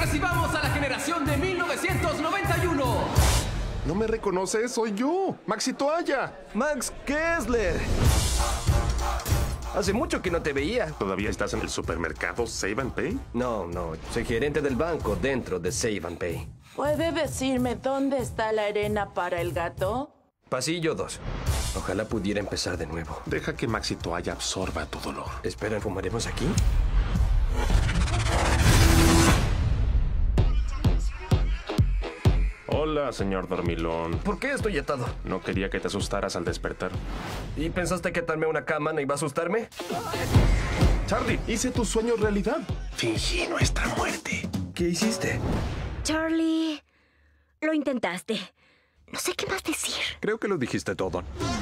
recibamos a la generación de 1991. No me reconoces, soy yo, Maxi Toalla. Max Kessler. Hace mucho que no te veía. ¿Todavía estás en el supermercado Save and Pay? No, soy gerente del banco dentro de Save and Pay. ¿Puede decirme dónde está la arena para el gato? Pasillo 2. Ojalá pudiera empezar de nuevo. Deja que Maxi Toalla absorba tu dolor. Espera, ¿fumaremos aquí? Hola, señor dormilón. ¿Por qué estoy atado? No quería que te asustaras al despertar. ¿Y pensaste que atarme a una cama no iba a asustarme? Charlie, hice tu sueño realidad. Fingí nuestra muerte. ¿Qué hiciste? Charlie, lo intentaste. No sé qué más decir. Creo que lo dijiste todo.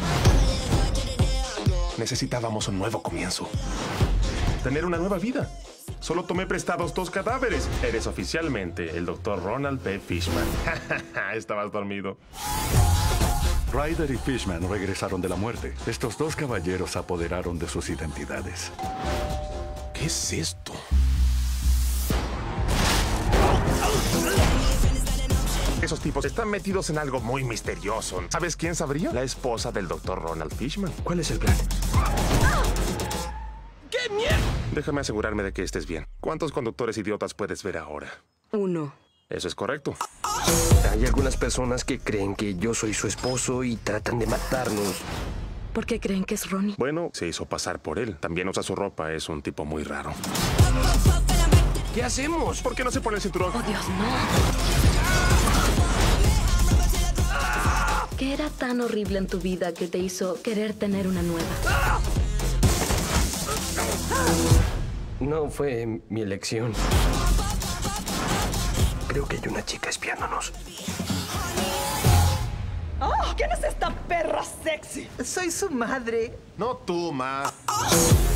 Necesitábamos un nuevo comienzo. Tener una nueva vida. Solo tomé prestados 2 cadáveres. Eres oficialmente el Dr. Ronald P. Fishman. Estabas dormido. Ryder y Fishman regresaron de la muerte. Estos 2 caballeros se apoderaron de sus identidades. ¿Qué es esto? Esos tipos están metidos en algo muy misterioso. ¿Sabes quién sabría? La esposa del Dr. Ronald Fishman. ¿Cuál es el plan? ¡Qué mierda! Déjame asegurarme de que estés bien. ¿Cuántos conductores idiotas puedes ver ahora? 1. Eso es correcto. Hay algunas personas que creen que yo soy su esposo y tratan de matarnos. ¿Por qué creen que es Ronnie? Bueno, se hizo pasar por él. También usa su ropa. Es un tipo muy raro. ¿Qué hacemos? ¿Por qué no se pone el cinturón? ¡Oh, Dios, no! ¿Qué era tan horrible en tu vida que te hizo querer tener una nueva? No fue mi elección. Creo que hay una chica espiándonos. ¡Oh! ¿Quién es esta perra sexy? Soy su madre. No tú, ma.